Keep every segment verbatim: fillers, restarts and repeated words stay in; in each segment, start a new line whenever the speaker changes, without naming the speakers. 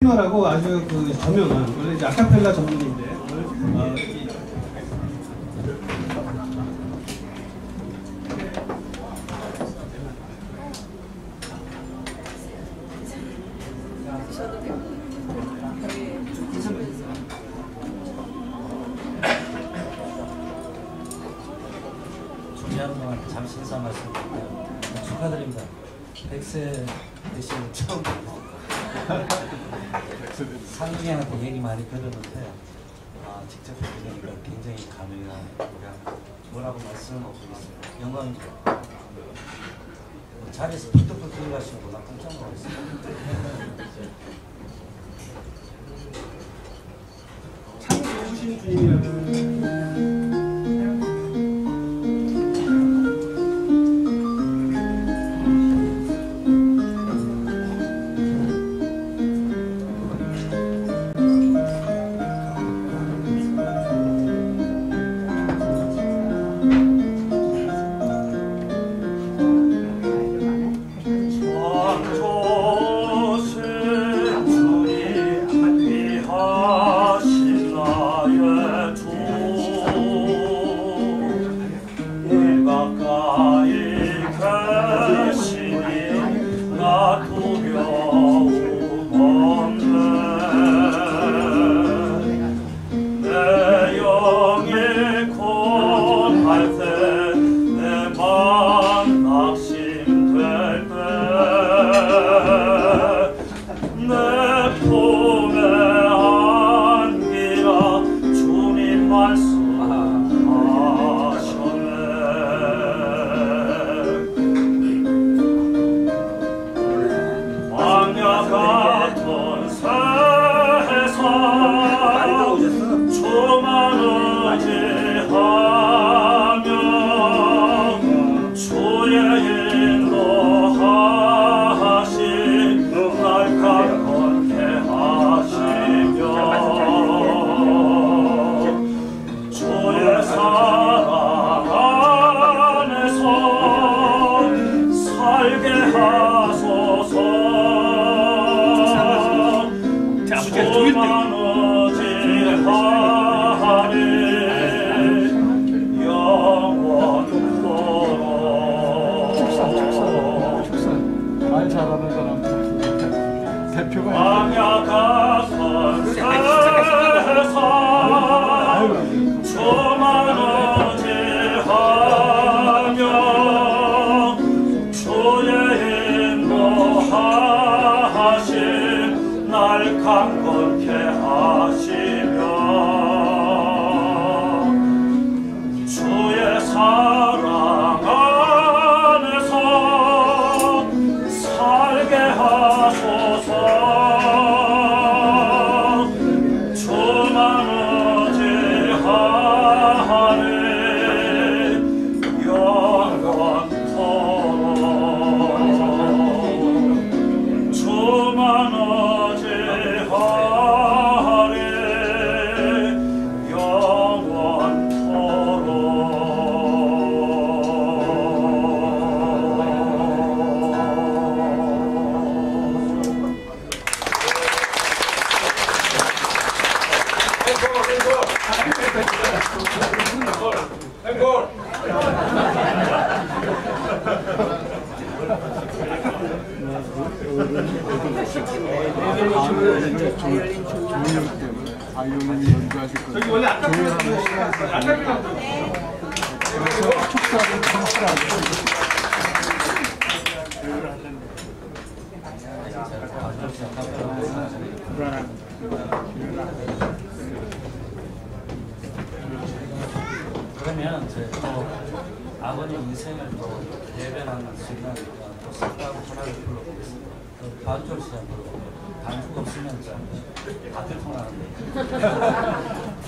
라고 아주 그 저명한 원래 이제 아카펠라 전문인데 오늘 어, 이
준비하는 동안 잠시 인사 말씀드릴게요. 축하드립니다. 백 세 되신 처음 상중에한테 얘기 많이 들었는데 아, 직접 들으니까 굉장히 감회가 뭐라고 말씀을 못 드리겠습니다. 영광입니다. 자리에서 뚝뚝뚝 들어가시고 나 깜짝 놀랐습니다.
참 좋으신 주님이라는
바이올린이 연주하실 거예요.
저기 원래 아카펠라 아카펠라
그래서 축사를 청취하고
그러면 이제 또 아버님 인생을 또 대변하는 순간 또 색다른 하나를 불러보겠습니다. 그 반주를 시작으로 반주가 없으면 다 들통나는데.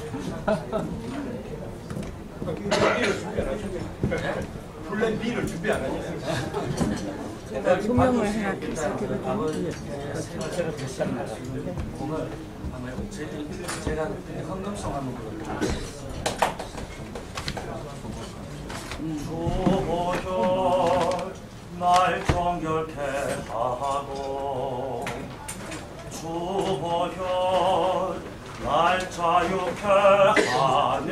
플랜 B를 준비 안 하냐?
조명을 해놨겠어.
아버지 생활을 대신할 수 있는 곡을 한번 제가 헌금송 한번 불러드리겠습니다. 주보혈 날 정결케 하고
주보혈 날 자유케 하네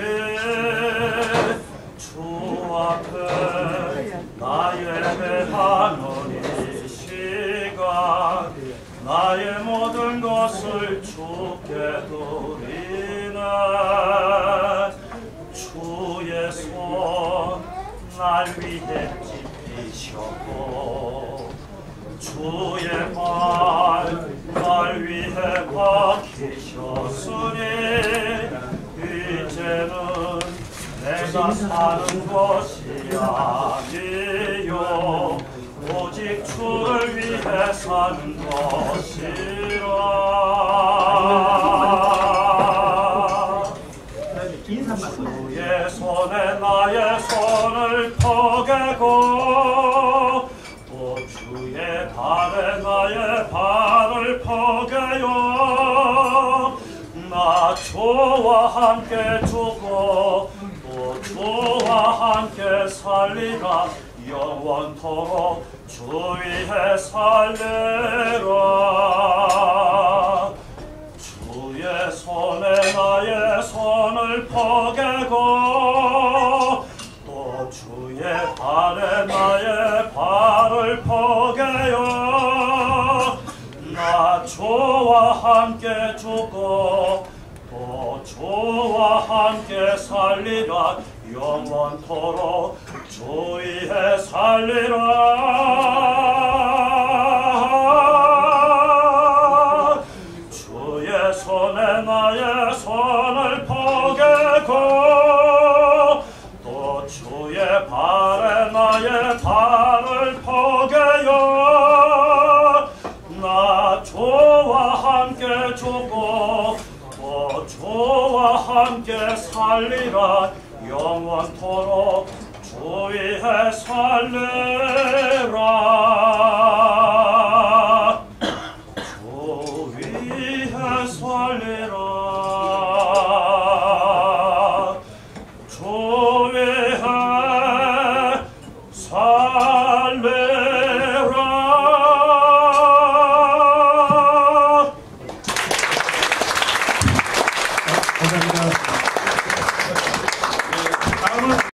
주 앞에 나 예배하는 이 시간 나의 모든 것을 주께 드리네 주의 손 날 위해 짚으셨고 주의 발 날 위해 박히셨으니 이제는 내가 사는 것이 아니요 오직 주를 위해 사는 것이라 주의 손에 나의 손을 포개고 또 주의 발에 나의 발을 포개요 나 주와 함께 죽고 또 주와 함께 살리라 영원토록 주 위에 살리라 주의 손에 나의 손을 포개고 또 주의 발에 나의 발을 포개요 나 주와 함께 죽고 또 주와 함께 살리라 영원토록 주 위에 살리라 주의 손에 나의 손을 포개고 또 주의 발에 나의 발을 포개요 나 주와 함께 죽고 또 주와 함께 살리라 영원토록 주 위에 살리라